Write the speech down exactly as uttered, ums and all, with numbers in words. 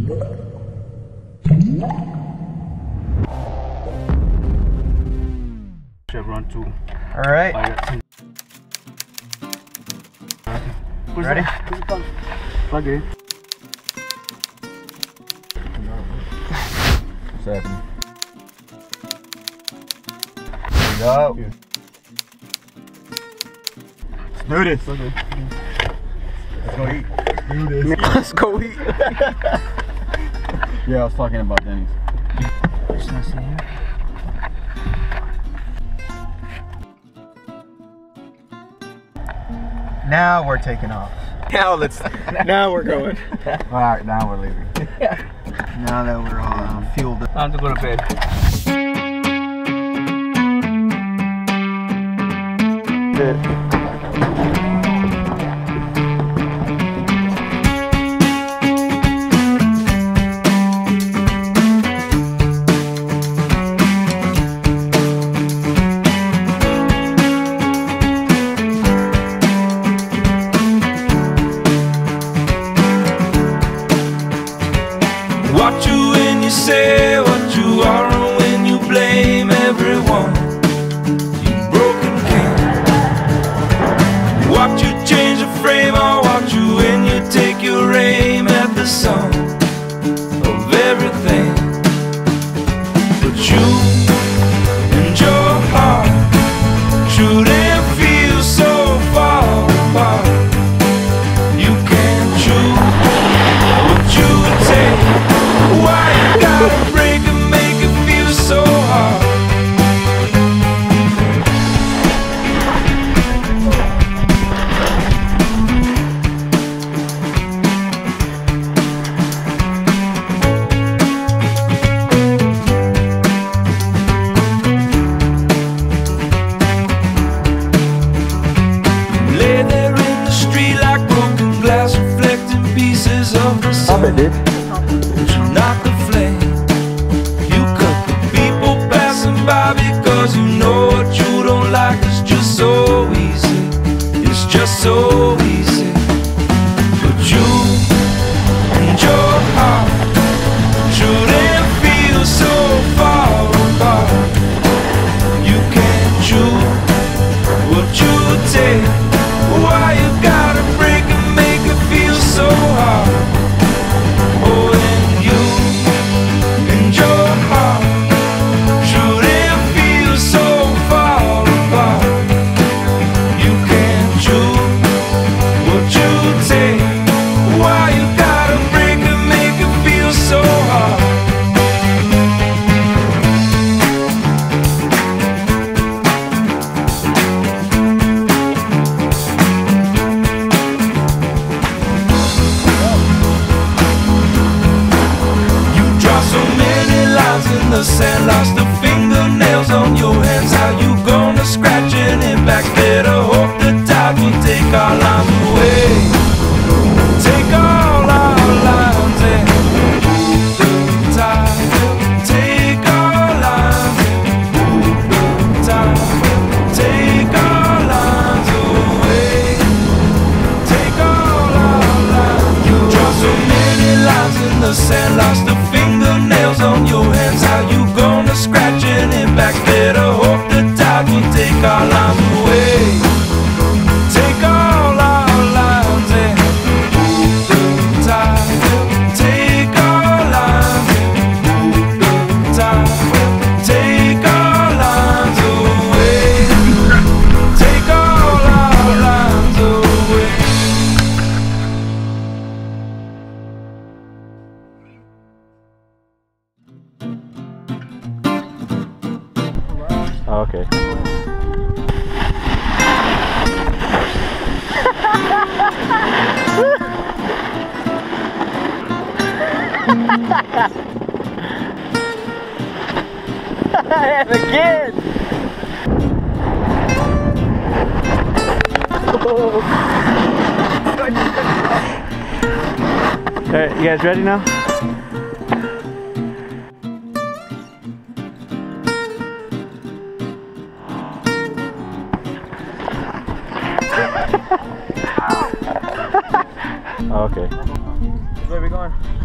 Chevron two. All right. Ready? Plug it in. What's happening? Here we go. Let's do this. Okay. Let's go eat. Let's do this. Let's go eat. Yeah, I was talking about Denny's. It's nice in here. Now we're taking off. Now let's. Now we're going. All right, now we're leaving. Now that we're all uh, fueled up. Time to go to bed. Good. What you when you say what you are and when you blame everyone, you broken king. What you change the frame or what you when you take your aim at the sum of everything. But you and your heart shouldn't feel so far apart. You can't choose what you would take. Why you gotta break and make it feel so hard? Lay there in the street like broken glass, reflecting pieces of the sun. Stop it, dude. Not the flame. You cut the people passing by because you know what you don't like is just so easy. It's just so easy. But you and your heart shouldn't feel so far apart. You can't choose what you take. Why you gotta break and make it feel so hard? Oh, and you and your heart shouldn't feel so far apart. You can't choose what you take. Why you gotta break and make it feel so hard? In the sand, lost the fingernails on your hands. How you gonna scratch any back? Better hope the tide will take our lines away. Take all our lines and move the tide. Take our lines and move the tide. Take our lines away. Take all our lines. You draw so many lines in the sand, lost the fingernails on your hands. How you gonna scratch any back? Better hope the tide will take our lines away. Take all our lines and move the tide. Take our lines and move the tide. Take our lines away. Take all our lines away. Oh, okay. And again. Alright, you guys ready now? Oh, okay. Where are we going?